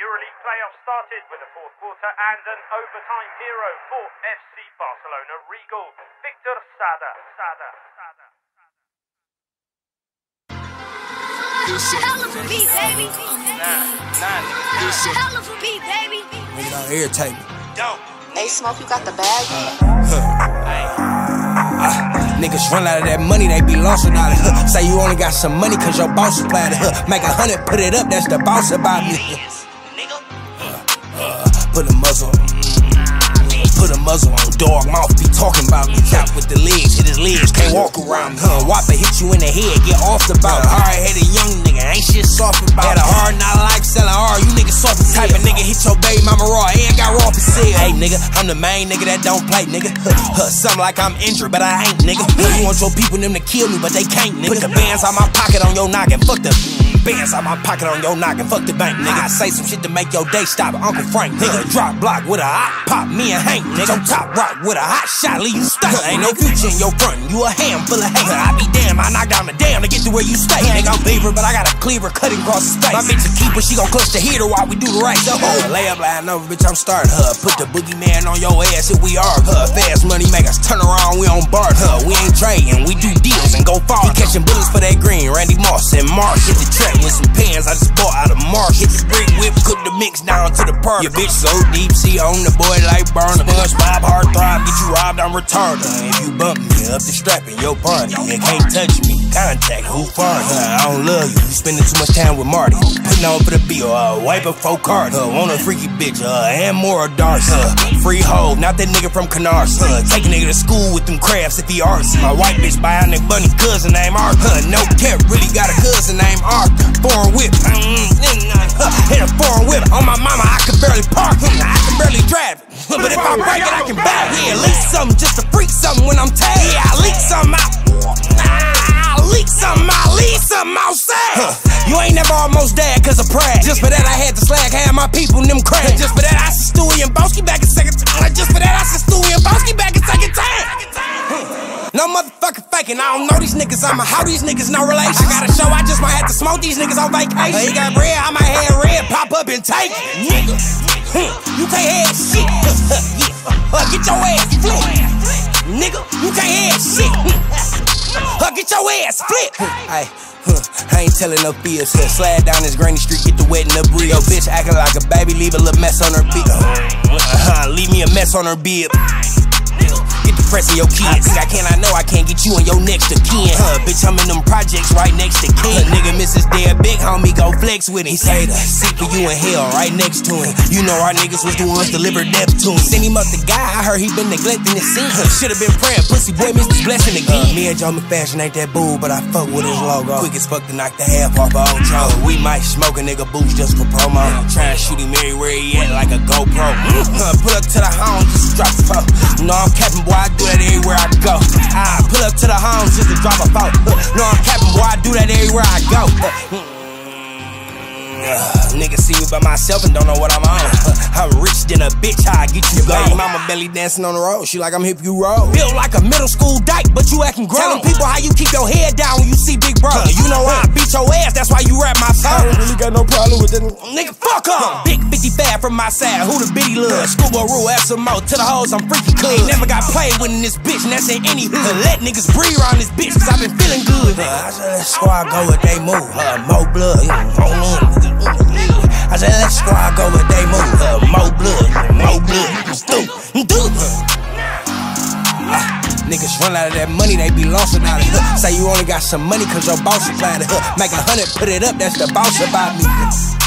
EuroLeague playoffs started with a fourth quarter and an overtime hero for FC Barcelona Regal, Victor Sada. Hell of a beat, baby. Hell of a beat, baby. Nigga, don't irritate me. Hey, Smoke, you got the bag? Niggas run out of that money, they be lost without it. Say you only got some money cause your boss supplied it. Make 100, put it up, that's the boss about me. Put a muzzle on. Put a muzzle on, dog mouth be talking about me. Chop with the legs, hit his legs, can't walk around me. Whopper hit you in the head, get off the bout. Hard-headed young nigga, ain't shit soft about. Had a hard, not like selling hard, you niggas soft as type of nigga. Hit your baby mama raw, and got raw for sale. Hey nigga, I'm the main nigga that don't play, nigga. Something like I'm injured, but I ain't, nigga. You want your people them to kill me, but they can't, nigga. Put the bands on my pocket on your noggin, fuck the bands on my pocket on your noggin, fuck the bank, nigga. I say some shit to make your day stop, Uncle Frank, nigga. Drop block with a hot pop, me and Hank, nigga. Top rock with a hot shot, leave you stuck. Ain't no future in your front, you a handful of hate. I be damn, I knock down the dam to get to where you stay. Ain't gon' beaver, but I got a cleaver cutting across the space. My bitch a keeper, she gon' clutch the heater while we do the right. So lay up line over, bitch, I'm starting her. Put the boogeyman on your ass if we are her. Fast money makers, turn around, we on bar her. We ain't trading, we do deals and go far. We catching bullets for that green, Randy Moss and Mark. Hit the track with some pans I just bought out of Mark. Hit the brick whip, cook the mix down to the park. Your bitch so deep, sea on the boy like burner. SpongeBob, hard thrive, get you robbed, I'm retarded. If you bump me up the strap in your party, you can't touch me, contact, who farted? I don't love you, you spending too much time with Marty. Putting on for the bill, wipe up 4 cards. Want a freaky bitch, and more darts. Free hoe, not that nigga from Canards. Take a nigga to school with them crabs if he arts. My white bitch bionic bunny cousin named Arthur. No cap, really got a cousin named Arthur. Foreign whip, hit a foreign whip. On my mama, I can barely park, I can barely drive it. But if I break it, I can back. Yeah, leak something just to freak something when I'm tagged. Yeah, I leak something out. I leak something outside. You ain't never almost dead cause of pride. Just for that I had to slag, had my people in them crabs. Just for that I said Stewie and Boski back in second time. Just for that I said Stewie and Boski back in second time. No motherfucking faking, I don't know these niggas, I'ma how these niggas no relation. I got a show, I just might have to smoke these niggas on vacation. He got bread, I might have red, pop up and take it. Nigga, you can't have shit. Get your ass flipped. Nigga, you can't have shit. Get your ass flipped. I ain't telling no fibs. Slide down this grainy street, get the wet in the bridge. Yo, bitch acting like a baby, leave a little mess on her bib. Leave me a mess on her bib. Get the press of your kids. I know I can't get you and your next to kin. Bitch, I'm in them projects right next to King. Nigga miss his dead big homie, go flex with him. He say the seat for you in hell right next to him. You know our niggas was the ones delivered death to him. Send him up the guy, I heard he been neglecting his scene. Should've been praying, pussy boy missed his blessing again. Me and Joe McFashion ain't that boo, but I fuck with his logo. Quick as fuck to knock the half off our own troll. We might smoke a nigga boots just for promo. Try and shoot him everywhere he at like a GoPro. Pull up to the home, just drop the phone. No, I'm capping, boy, I do that everywhere I go. I pull up to the home just to drop a phone. No, I'm capping, boy, I do that everywhere I go. Niggas see me by myself and don't know what I'm on. I'm rich than a bitch, how I get you baby mama belly dancing on the road. She like I'm hip, you roll. Built like a middle school dyke, but you acting grown. Telling people how you keep your head down when you see big bro. You know why I beat your ass, that's why you rap my song. I don't really got no problem with that. Nigga, fuck up. Big 55 from my side, who the bitty love? Scuba rule, add some more. To the hoes, I'm freaky clean. Never got played with in this bitch, and that's in any hood. Let niggas breathe around this bitch, cause I been feeling good. I said, let's squad go with they move. More blood, I said, let's squad go with they move. More blood, niggas run out of that money, they be lost without it. Say you only got some money cause your boss supplied it. Make 100, put it up, that's the boss about me.